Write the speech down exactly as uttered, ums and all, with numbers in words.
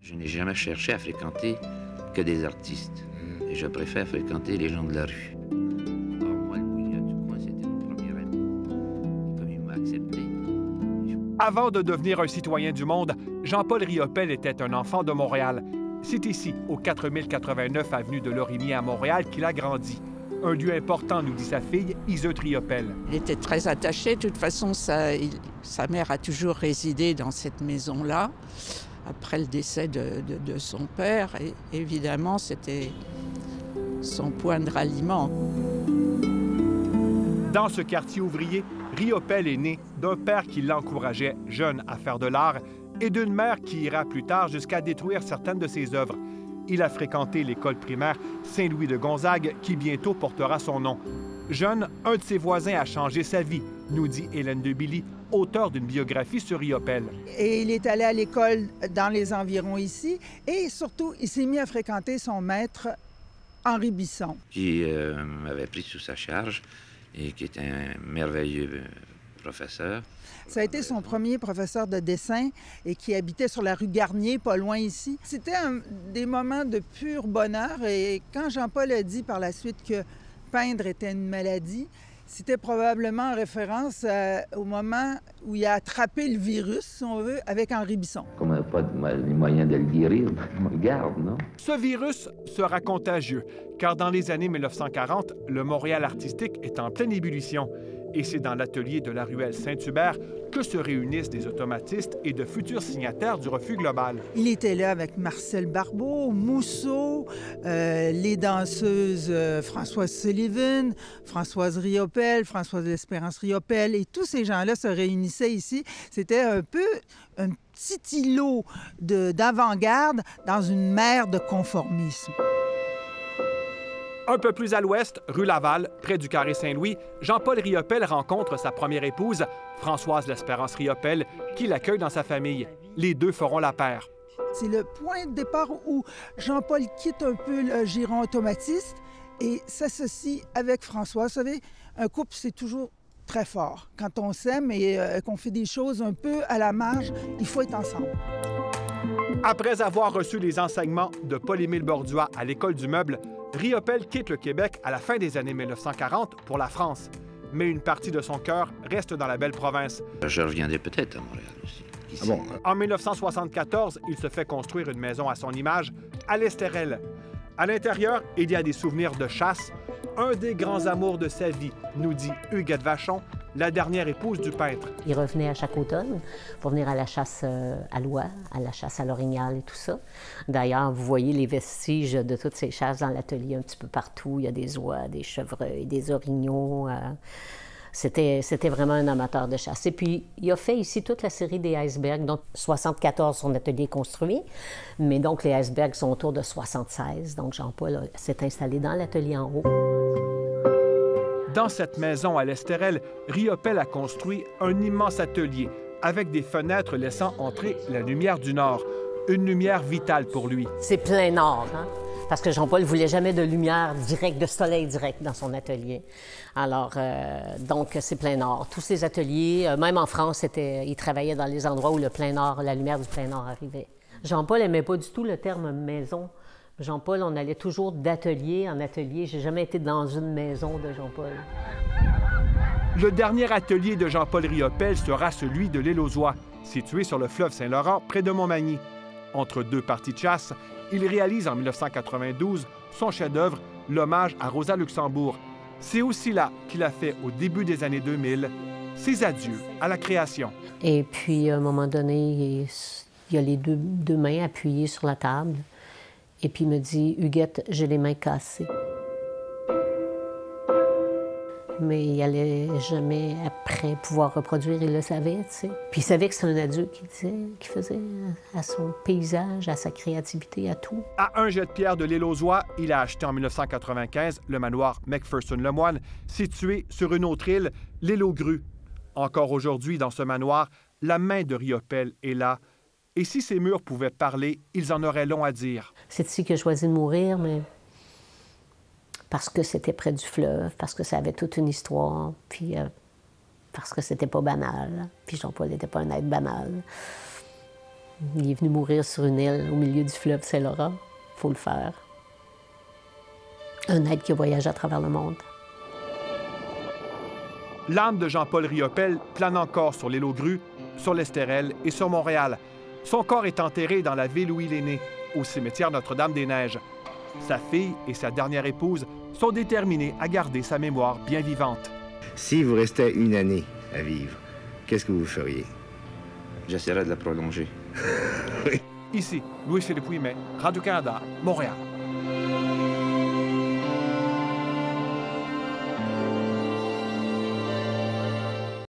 Je n'ai jamais cherché à fréquenter que des artistes. Et je préfère fréquenter les gens de la rue. Or, moi, le bouillon du coin, c'était mon premier ami. Et comme il m'a accepté... Je... Avant de devenir un citoyen du monde, Jean-Paul Riopelle était un enfant de Montréal. C'est ici, au quatre mille quatre-vingt-neuf avenue de Lorimier à Montréal, qu'il a grandi. Un lieu important, nous dit sa fille, Iseut Riopelle. Il était très attaché. De toute façon, sa, il, sa mère a toujours résidé dans cette maison-là, après le décès de, de, de son père. Et évidemment, c'était son point de ralliement. Dans ce quartier ouvrier, Riopelle est né d'un père qui l'encourageait, jeune, à faire de l'art, et d'une mère qui ira plus tard jusqu'à détruire certaines de ses œuvres. Il a fréquenté l'école primaire Saint-Louis de Gonzague, qui bientôt portera son nom. Jeune, un de ses voisins a changé sa vie, nous dit Hélène de Billy, auteure d'une biographie sur Riopelle. Et il est allé à l'école dans les environs ici, et surtout, il s'est mis à fréquenter son maître, Henri Bisson. Qui euh, m'avait pris sous sa charge et qui était un merveilleux professeur. Ça a été son premier professeur de dessin et qui habitait sur la rue Garnier, pas loin ici. C'était un, des moments de pur bonheur et quand Jean-Paul a dit par la suite que peindre était une maladie, c'était probablement en référence à, au moment où il a attrapé le virus, si on veut, avec Henri Bisson. Comme on n'a pas les moyens de le guérir, on le garde, non? Ce virus sera contagieux, car dans les années mille neuf cent quarante, le Montréal artistique est en pleine ébullition. Et c'est dans l'atelier de la ruelle Saint-Hubert que se réunissent des automatistes et de futurs signataires du refus global. Il était là avec Marcel Barbeau, Mousseau, euh, les danseuses euh, Françoise Sullivan, Françoise Riopelle, Françoise L'Espérance Riopelle, et tous ces gens-là se réunissaient ici. C'était un peu un petit îlot de, d'avant-garde dans une mer de conformisme. Un peu plus à l'ouest, rue Laval, près du carré Saint-Louis, Jean-Paul Riopelle rencontre sa première épouse, Françoise L'Espérance Riopelle, qui l'accueille dans sa famille. Les deux feront la paire. C'est le point de départ où Jean-Paul quitte un peu le giron automatiste et s'associe avec Françoise. Vous savez, un couple, c'est toujours très fort. Quand on s'aime et euh, qu'on fait des choses un peu à la marge, il faut être ensemble. Après avoir reçu les enseignements de Paul-Émile Bordua à l'École du Meuble, Riopelle quitte le Québec à la fin des années mille neuf cent quarante pour la France. Mais une partie de son cœur reste dans la belle province. Je reviendrai peut-être à Montréal aussi. Ah bon? En mille neuf cent soixante-quatorze, il se fait construire une maison à son image à l'Estérel. À l'intérieur, il y a des souvenirs de chasse, un des grands amours de sa vie, nous dit Huguette Vachon, la dernière épouse du peintre. Il revenait à chaque automne pour venir à la chasse à l'oie, à la chasse à l'orignal et tout ça. D'ailleurs, vous voyez les vestiges de toutes ces chasses dans l'atelier un petit peu partout. Il y a des oies, des chevreuils, des orignaux. Euh... C'était, c'était vraiment un amateur de chasse. Et puis, il a fait ici toute la série des icebergs. Donc, soixante-quatorze, son atelier est construit. Mais donc, les icebergs sont autour de soixante-seize. Donc, Jean-Paul s'est installé dans l'atelier en haut. Dans cette maison à l'Estérel, Riopelle a construit un immense atelier avec des fenêtres laissant entrer la lumière du Nord. Une lumière vitale pour lui. C'est plein Nord, hein? Parce que Jean-Paul ne voulait jamais de lumière directe, de soleil direct dans son atelier. Alors, euh, donc, c'est plein Nord. Tous ses ateliers, euh, même en France, c'était, il travaillait dans les endroits où le plein Nord, la lumière du plein Nord arrivait. Jean-Paul n'aimait pas du tout le terme maison. Jean-Paul, on allait toujours d'atelier en atelier. J'ai jamais été dans une maison de Jean-Paul. Le dernier atelier de Jean-Paul Riopelle sera celui de l'Île aux Oies, situé sur le fleuve Saint-Laurent, près de Montmagny. Entre deux parties de chasse, il réalise en mille neuf cent quatre-vingt-douze son chef-d'œuvre, l'hommage à Rosa Luxembourg. C'est aussi là qu'il a fait, au début des années deux mille, ses adieux à la création. Et puis, à un moment donné, il y a les deux, deux mains appuyées sur la table. Et puis il me dit, Huguette, j'ai les mains cassées. Mais il n'allait jamais après pouvoir reproduire, il le savait, tu sais. Puis il savait que c'était un adieu qu'il disait, qu'il faisait à son paysage, à sa créativité, à tout. À un jet de pierre de l'Île aux Oies, il a acheté en mille neuf cent quatre-vingt-quinze le manoir McPherson-Lemoine, situé sur une autre île, l'île aux Grues. Encore aujourd'hui, dans ce manoir, la main de Riopelle est là. Et si ces murs pouvaient parler, ils en auraient long à dire. C'est ici que j'ai choisi de mourir, mais parce que c'était près du fleuve, parce que ça avait toute une histoire, puis euh, parce que c'était pas banal. Puis Jean-Paul n'était pas un être banal. Il est venu mourir sur une île au milieu du fleuve Saint-Laurent. Il faut le faire. Un être qui a voyagé à travers le monde. L'âme de Jean-Paul Riopelle plane encore sur l'île aux Grues, sur l'Estérel et sur Montréal. Son corps est enterré dans la ville où il est né, au cimetière Notre-Dame-des-Neiges. Sa fille et sa dernière épouse sont déterminées à garder sa mémoire bien vivante. Si vous restait une année à vivre, qu'est-ce que vous feriez? J'essaierai de la prolonger. Ici, Louis-Philippe Ouimet, Radio-Canada, Montréal.